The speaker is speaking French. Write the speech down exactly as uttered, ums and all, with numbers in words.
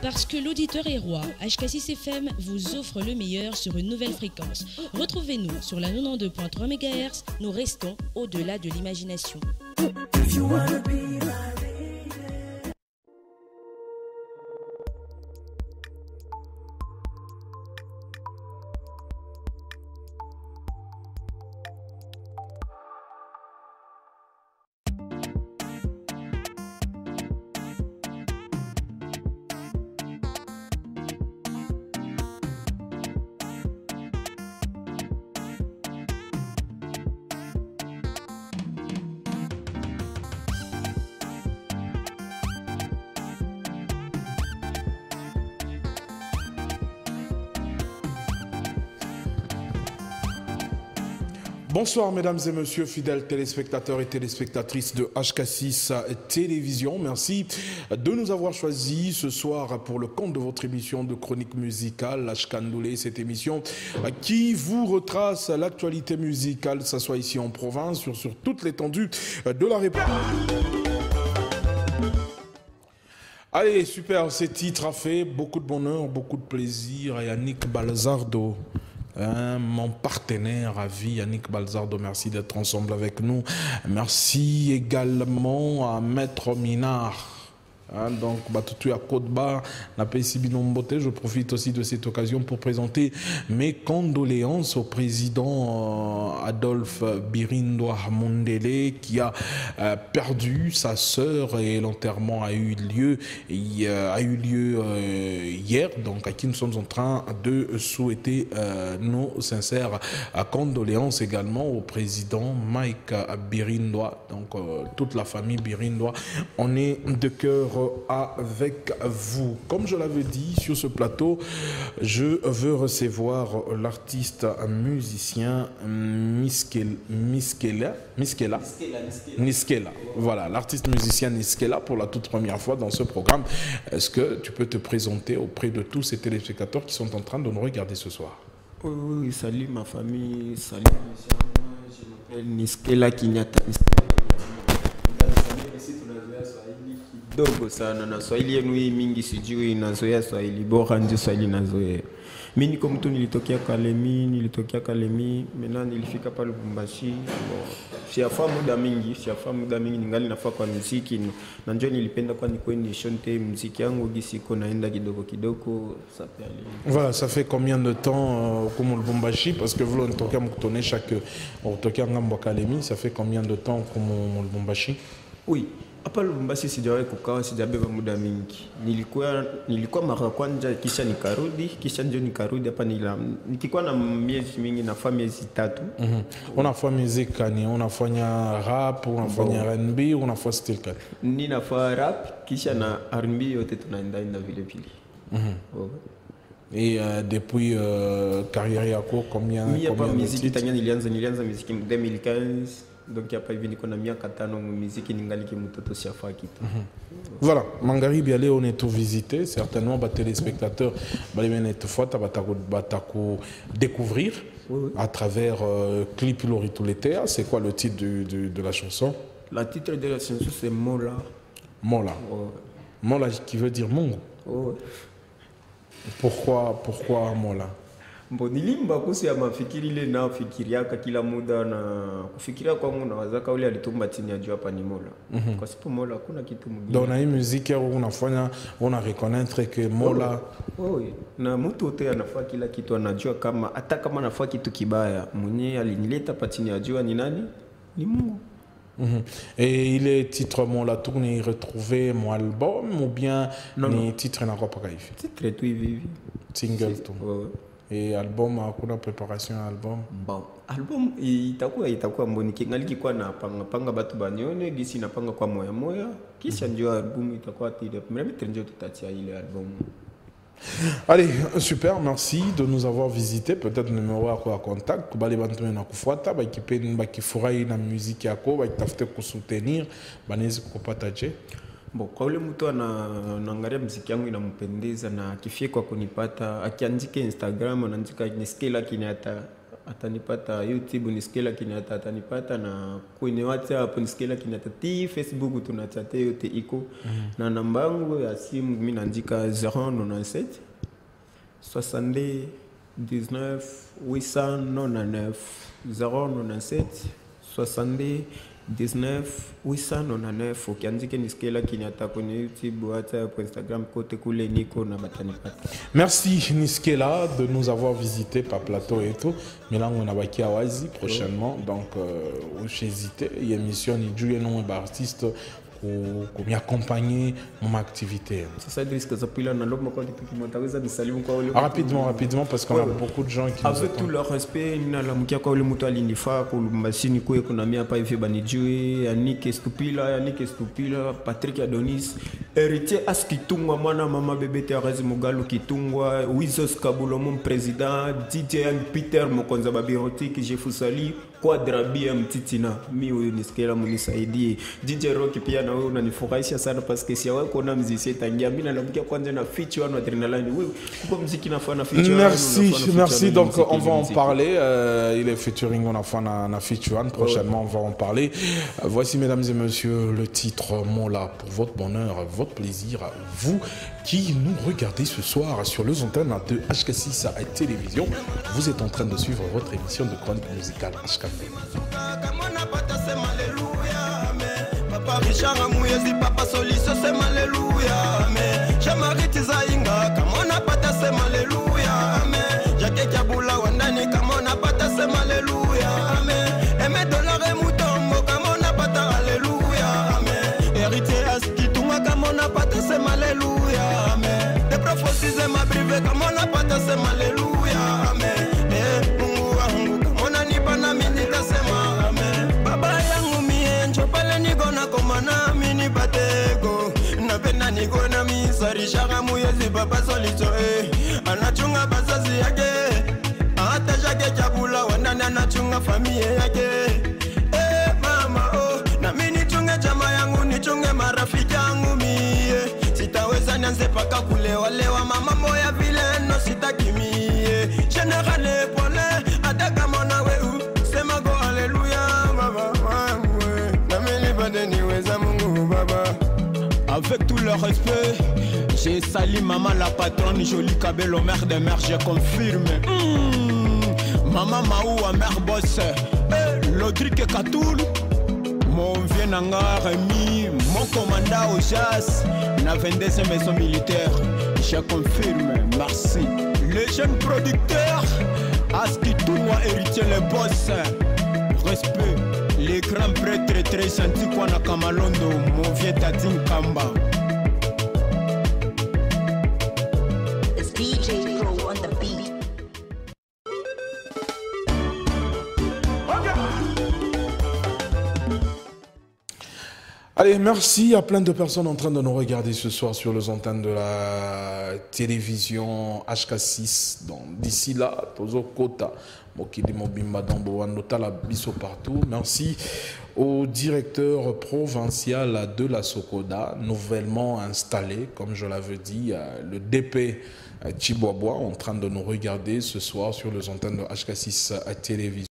Parce que l'auditeur est roi, H K six F M vous offre le meilleur sur une nouvelle fréquence. Retrouvez-nous sur la quatre-vingt-douze virgule trois mégahertz. Nous restons au-delà de l'imagination. Bonsoir mesdames et messieurs, fidèles téléspectateurs et téléspectatrices de H K six Télévision. Merci de nous avoir choisis ce soir pour le compte de votre émission de chronique musicale, H K Ndoulé, cette émission qui vous retrace l'actualité musicale, que ce soit ici en province, sur, sur toute l'étendue de la République. Allez, super, ce titre a fait beaucoup de bonheur, beaucoup de plaisir à Yannick Balzardo. Hein, mon partenaire à vie, Yannick Balzardo, merci d'être ensemble avec nous. Merci également à Maître Minard. Hein, donc, Batutu à Côte-Bar, n'a pas ici Binombote. Je profite aussi de cette occasion pour présenter mes condoléances au président euh, Adolphe Birindwa Mondele qui a euh, perdu sa sœur et l'enterrement a eu lieu, et, euh, a eu lieu euh, hier. Donc, à qui nous sommes en train de souhaiter euh, nos sincères condoléances également au président Mike Birindwa. Donc, euh, toute la famille Birindwa, on est de cœur avec vous. Comme je l'avais dit sur ce plateau, je veux recevoir l'artiste musicien Miskela, Miskela, Miskela, Niskela. Voilà, l'artiste musicien Niskela pour la toute première fois dans ce programme. Est-ce que tu peux te présenter auprès de tous ces téléspectateurs qui sont en train de nous regarder ce soir? Oui, oui, salut ma famille, salut monsieur, je m'appelle Niskela Kinyata. Dogo sana na Swahili yenu hii mingi sijui nazoea Swahili bora ndio Swahili nazoea. Mimi niko mtu nilitokea Kalemi, nilitokea Kalemi, mena nilifika pale Lubumbashi. Bon, siafa muda mingi, siafa muda mingi ningali nafaa kwa muziki na njoo nilipenda kwa niko ni shonte muziki yangu gisi iko naenda kidogo kidogo ça peut aller. Voilà, ça fait combien de temps euh, comme Lubumbashi parce que vous l'entokea mkutone chaque mtokea ngambo Kalemi, ça fait combien de temps comme Lubumbashi? Oui. Hapa Lubumbashi sijawahi kukaa, sijabeba muda mingi. Nilikuwa nilikuwa mara kwanza kisha nikarudi, kisha ndio nikarudi hapa nila. Nikikuwa na miezi mingi na miezi tatu. Mhm. Unafanya muziki gani? Unafanya rap, unafanya R and B, unafanya style gani? Ninafanya rap kisha na R and B yote tunaenda enda vile vile. Mhm. Oh. Et euh, depuis euh, carrière yako combien Mimi combien hapa de muziki titres? tanya nilianza nilianza muziki deux mille quinze. Donc hapa hivi niko na miaka tano muziki ningali mtoto siafa kitu. Voilà, Mangaribi allez on est tout visité, certainement les téléspectateurs batako découvrir oui, oui. à travers euh, clip Lorituletea. C'est quoi le titre de, de, de la chanson? Le titre de la chanson c'est Mola. Mola. Oh. Mola qui veut dire Mungu. Oh. Pourquoi pourquoi Mola? Mbo nilimba kusi ya mafikiri ile na fikiriaka kila muda na kufikiria kwangu na wazaka ule alitumba chini ya jua hapa ni Mola. Mm -hmm. Kwa sababu Mola kuna kitu mwingine. Dans la musique unafanya una reconnaître que Mola oh, oh, na mtu wote anafaa kila kitu anajua kama hata kama anafaa kitu kibaya mwenyewe alinileta hapa chini ya jua ni nani? Ni Mungu. Mm-hmm. Et il est titre Mola tourné retrouvé mon album ou bien non, ni non. titre na quoi pas hivi? Titre tu hivi. Single tout. Oh. Et album, kuna préparation à album? Bon, album itakuwa itakuwa mboni kingaliki kwa na panga panga batu banione gisi na panga kwa moya moya kisha ndio album itakuwa tile mimi ndio tutatia ile album. Allez, super, merci de nous avoir visité. Peut-être numéro à quoi contact, bali bantu na kufuata, ba kipeni ba kifurahi na musique yako, ba kitafute kusoutenir, banezi kupartager. Bon, kwa ule mtu anaangalia muziki yangu inampendeza na akifie kwa kunipata, akiandika Instagram anaandika Niskela Kinyata atanipata YouTube niskela kinyata atanipata na kwenye WhatsApp niskela kinyata ti Facebook tunachate yote iko mm -hmm. na namba yangu ya simu mimi naandika zéro neuf sept soixante dix-neuf huit cent quatre-vingt-dix-neuf zéro neuf sept soixante dix-neuf huit cent quatre-vingt-dix-neuf ukiandike niskela kinyata kwenye YouTube, WhatsApp, Instagram kote kule niko na batanipata. Merci Niskela de nous avoir visité par plateau et tout. Milango on a baki awazi prochainement donc euh, j'hésitais il y a émission ni Julien non artiste pour m'accompagner mon activité. C'est ça risque ça puis là na lobo kwa kitu kimotaweza nisalimu kwa wale rapidement rapidement parce qu'on ouais, a beaucoup de gens qui avec nous tout leur respect nina la mkia kwa wale mtu alinifa kwa mashini kwa kuna mia hapa hivi banijui Yannick Estupila Yannick Estupila Patrick Adonis héritier askitungwa mwana mama bébé Thérèse Mugalu kitungwa Wizos Kabulo mon président D J Peter Mokonza Babirotiki Jefusali Quadrabia mtitina mi huyu nisikela munisaidie D J Rocky pia na wewe unanifurahisha sana parce que si wewe kuna muziki tangia mimi nalamkia kwanza na feature na adrenaline wewe uko muziki nafanya feature. Merci merci donc on va en parler euh, il est featuring on a fait na feature prochainement on va en parler. Voici mesdames et messieurs le titre Mola pour votre bonheur votre plaisir vous qui nous regardez ce soir sur les antennes de H K six à télévision. Vous êtes en train de suivre votre émission de chronique musicale H K. Papa Richard Muyezi papa Soliso c'est alléluia mais Jamariti Zainga kamona pata c'est alléluia mais Jacques Kabula wandani kamona pata c'est alléluia mais Aimé Dollar et Mutombo kamona pata alléluia mais Héritier Askitunga kamona pata c'est alléluia mais Des prophéties et ma privé kamona pata c'est alléluia mais Eh Mungu wangu kamona nipana minita sema amen Baba yangu mienjo pale niko na komana mini batego na pena niko na misari shaka muyezi papa solito eh anachunga bazazi yake hata jake chakula wanana anachunga familia yake eh mama oh na mimi nichunge jamaa yangu nichunge marafiki yangu mie sitaweza nianze paka kulewa lewa mama moya vile no sitakimie general pole hata kama na wewe sema go haleluya baba wangu na mimi bade niweza Mungu baba. Avec tout le respect, j'ai sali maman la patronne jolie Kabelo mère de mère je confirme. Mmh. Maman Maou a mère boss. Eh, Lodric Katoul. Mon vieux nanga Rémi, mon commandant au chasse. Na vingt-deuxième maison militaire, je confirme. Merci. Les jeunes producteurs, Askitoua héritier les boss. Respect. Les grands prêtres très gentils quoi na Kamalondo, mon vieux Tatin Kamba. It's D J Pro on the beat. Allez, merci. Il y a plein de personnes en train de nous regarder ce soir sur les antennes de la télévision H K six. D'ici là, Tozo Kota. Partout. Merci au directeur provincial de la Sokoda, nouvellement installé, comme je l'avais dit, le D P Chibobois, en train de nous regarder ce soir sur les antennes de H K six à télévision.